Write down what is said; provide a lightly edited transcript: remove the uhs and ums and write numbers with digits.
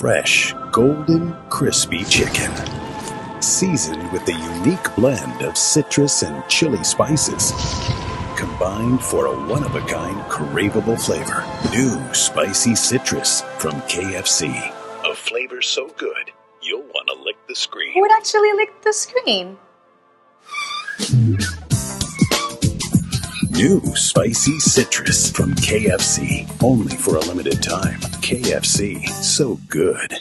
fresh, golden, crispy chicken. Seasoned with a unique blend of citrus and chili spices, combined for a one-of-a-kind, craveable flavor. New spicy citrus from KFC. A flavor so good, you'll want to lick the screen. Who would actually lick the screen? New spicy citrus from KFC. Only for a limited time. KFC, so good.